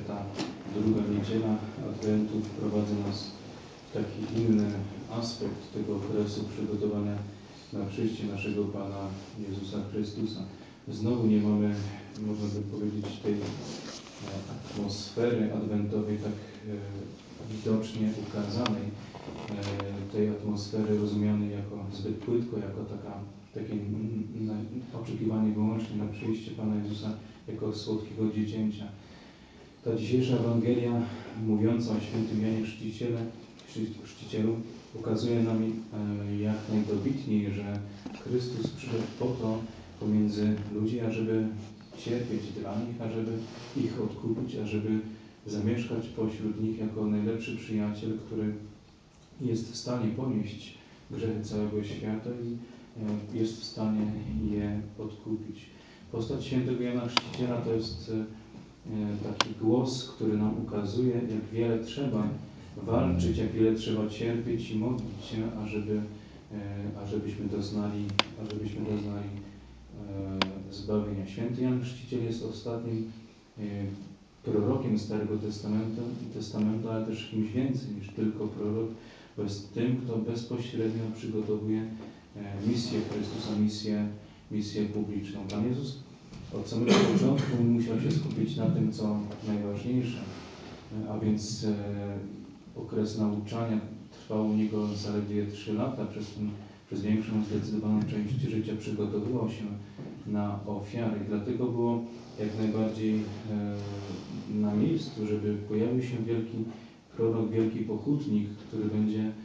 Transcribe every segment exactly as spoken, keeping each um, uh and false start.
ta druga niedziela Adwentu wprowadza nas w taki inny aspekt tego okresu przygotowania na przyjście naszego Pana Jezusa Chrystusa. Znowu nie mamy, można by powiedzieć, tej atmosfery adwentowej tak widocznie ukazanej, tej atmosfery rozumianej jako zbyt płytko, jako taka, takie oczekiwanie wyłącznie na przyjście Pana Jezusa jako słodkiego dziecięcia. Ta dzisiejsza Ewangelia mówiąca o świętym Janie Chrzciciele, Chrzcicielu ukazuje nam jak najdobitniej, że Chrystus przyszedł po to pomiędzy ludzi, ażeby cierpieć dla nich, ażeby ich odkupić, ażeby zamieszkać pośród nich jako najlepszy przyjaciel, który jest w stanie ponieść grzechy całego świata i jest w stanie je odkupić. Postać świętego Jana Chrzciciela to jest taki głos, który nam ukazuje, jak wiele trzeba walczyć, jak wiele trzeba cierpieć i modlić się, ażeby, ażebyśmy doznali, ażebyśmy doznali zbawienia. Święty Jan Chrzciciel jest ostatnim prorokiem Starego Testamentu, Testamentu, ale też kimś więcej niż tylko prorok, bo jest tym, kto bezpośrednio przygotowuje misję Chrystusa, misję, misję publiczną. Pan Jezus od samego początku musiał się skupić na tym, co najważniejsze, a więc okres nauczania trwał u niego zaledwie trzy lata. Przez, ten, przez większą, zdecydowaną część życia przygotowywał się na ofiary. Dlatego było jak najbardziej e, na miejscu, żeby pojawił się wielki prorok, wielki pokutnik, który będzie e,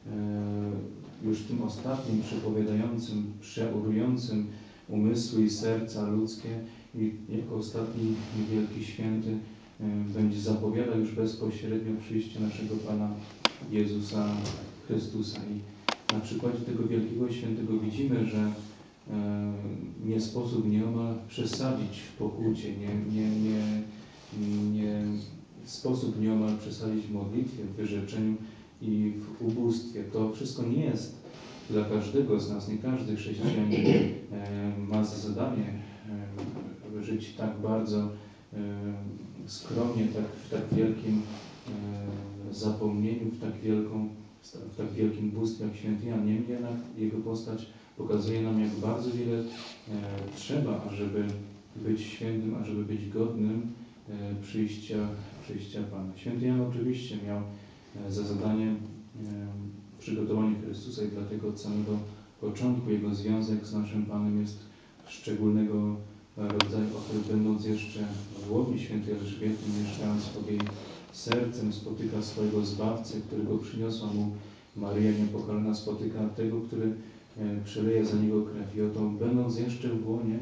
już tym ostatnim przepowiadającym, przeurującym umysły i serca ludzkie i jako ostatni wielki święty e, będzie zapowiadał już bezpośrednio przyjście naszego Pana Jezusa Chrystusa. I na przykładzie tego wielkiego świętego widzimy, że e, nie sposób nieomal przesadzić w pokucie, nie, nie, nie, nie sposób nieomal przesadzić w modlitwie, w wyrzeczeniu i w ubóstwie. To wszystko nie jest dla każdego z nas, nie każdy chrześcijanin e, ma za zadanie e, żyć tak bardzo e, skromnie, tak, w tak wielkim e, zapomnieniu, w tak, wielką, w tak wielkim bóstwie jak święty Jan. Niemniej jednak jego postać pokazuje nam, jak bardzo wiele e, trzeba, ażeby być świętym, ażeby być godnym e, przyjścia, przyjścia Pana. Święty Jan oczywiście miał e, za zadanie e, przygotowanie Chrystusa i dlatego od samego początku jego związek z naszym Panem jest szczególnego rodzaju, choć będąc jeszcze w łonie świętej Elżbiety, mieszkając pod jej sercem, spotyka swojego Zbawcę, którego przyniosła mu Maryja Niepokalana, spotyka tego, który przeleje za niego krew. I oto, będąc jeszcze w łonie,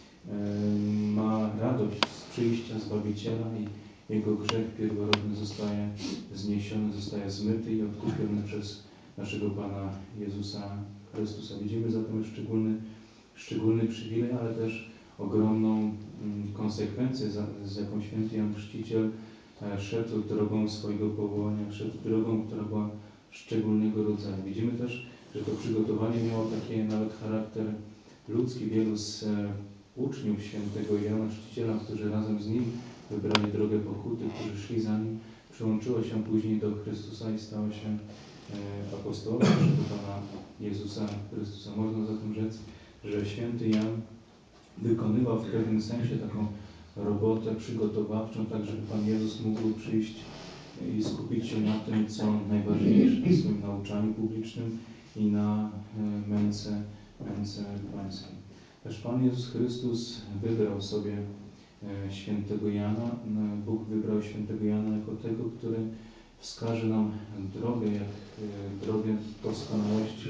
ma radość z przyjścia Zbawiciela i jego grzech pierworodny zostaje zniesiony, zostaje zmyty i odkupiony przez naszego Pana Jezusa Chrystusa. Widzimy zatem szczególny, szczególny przywilej, ale też ogromną konsekwencję, z jaką święty Jan Chrzciciel szedł drogą swojego powołania, szedł drogą, która była szczególnego rodzaju. Widzimy też, że to przygotowanie miało taki nawet charakter ludzki. Wielu z uczniów świętego Jana Chrzciciela, którzy razem z nim wybrali drogę pokuty, którzy szli za nim, przyłączyło się później do Chrystusa i stało się apostołem naszego Pana Jezusa Chrystusa. Można zatem rzec, że święty Jan wykonywał w pewnym sensie taką robotę przygotowawczą, tak żeby Pan Jezus mógł przyjść i skupić się na tym, co najważniejsze, na swoim nauczaniu publicznym i na męce, męce pańskiej. Też Pan Jezus Chrystus wybrał sobie świętego Jana. Bóg wybrał świętego Jana jako tego, który wskaże nam drogę, jak drogę doskonałości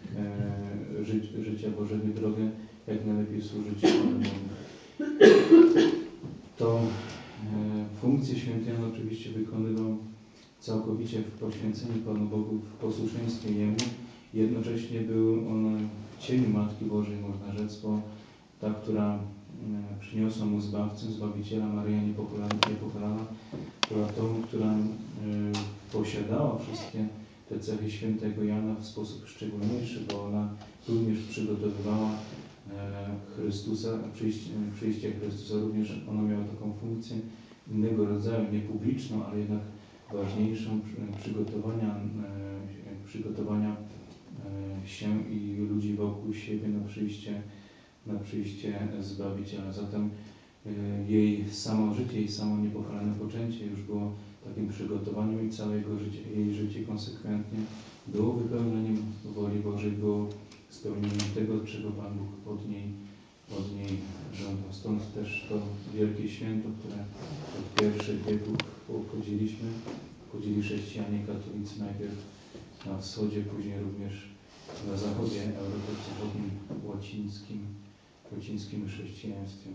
ży, życia Bożego, drogę, jak najlepiej służyć Panu. To funkcję święty Jan oczywiście wykonywał całkowicie w poświęceniu Panu Bogu, w posłuszeństwie Jemu. Jednocześnie był on w cieniu Matki Bożej, można rzec, bo ta, która przyniosła mu Zbawcę, Zbawiciela, Maryja Niepokalana, była tą, która posiadała wszystkie te cechy świętego Jana w sposób szczególniejszy, bo ona również przygotowywała Chrystusa, przyjście, przyjście Chrystusa, również ona miała taką funkcję innego rodzaju, nie publiczną, ale jednak ważniejszą, przygotowania, przygotowania się i ludzi wokół siebie na przyjście, na przyjście Zbawiciela. Zatem jej samo życie i samo niepokalane poczęcie już było takim przygotowaniem i całe jego życie, jej życie konsekwentnie było wypełnieniem woli Bożej, było spełnieniem tego, czego Pan Bóg od niej, od niej żądał. Stąd też to wielkie święto, które od pierwszych wieków obchodziliśmy, obchodzili chrześcijanie katolicy najpierw na wschodzie, później również na zachodzie Europy, w zachodnim łacińskim, łacińskim chrześcijaństwie.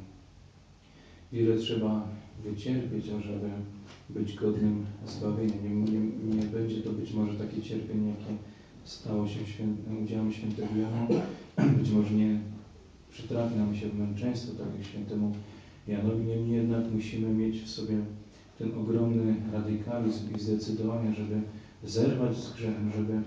Wiele trzeba wycierpieć, ażeby być godnym zbawienia. Nie, nie, nie będzie to być może takie cierpienie, jakie stało się świę, udziałem świętego Jana. Być może nie przytrafi nam się męczeństwo, tak jak świętemu Janowi. Niemniej jednak musimy mieć w sobie ten ogromny radykalizm i zdecydowanie, żeby zerwać z grzechem, żeby,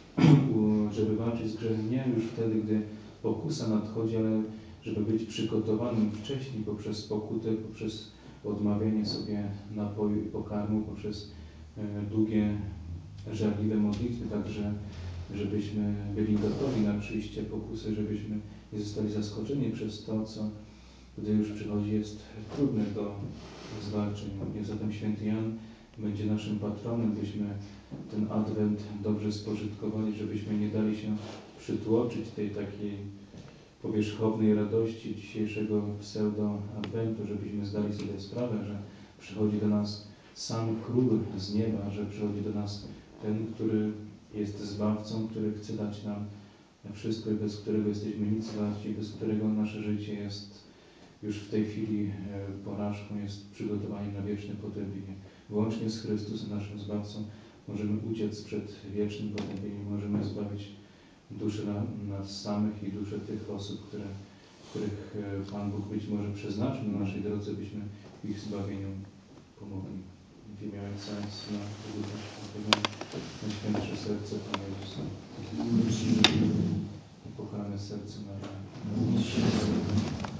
żeby walczyć z grzechem nie już wtedy, gdy pokusa nadchodzi, ale żeby być przygotowanym wcześniej poprzez pokutę, poprzez odmawianie sobie napoju i pokarmu, poprzez e, długie, żarliwe modlitwy, także żebyśmy byli gotowi na przyjście pokusy, żebyśmy nie zostali zaskoczeni przez to, co gdy już przychodzi, jest trudne do zwalczenia. Zatem święty Jan będzie naszym patronem, byśmy ten adwent dobrze spożytkowali, żebyśmy nie dali się przytłoczyć tej takiej powierzchownej radości dzisiejszego pseudo-adwentu, żebyśmy zdali sobie sprawę, że przychodzi do nas sam Król z nieba, że przychodzi do nas ten, który jest Zbawcą, który chce dać nam wszystko i bez którego jesteśmy nic warci, bez którego nasze życie jest już w tej chwili porażką, jest przygotowaniem na wieczne potępienie. Wyłącznie z Chrystusem, naszym Zbawcą, możemy uciec przed wiecznym potępieniem, możemy zbawić duszę na, nas samych i duszę tych osób, które, których Pan Bóg być może przeznaczył na naszej drodze, byśmy w ich zbawieniu pomogli. W imię Ojca i Syna i Ducha Świętego, Najświętsze Serce Pana Jezusa. Pochylamy serce na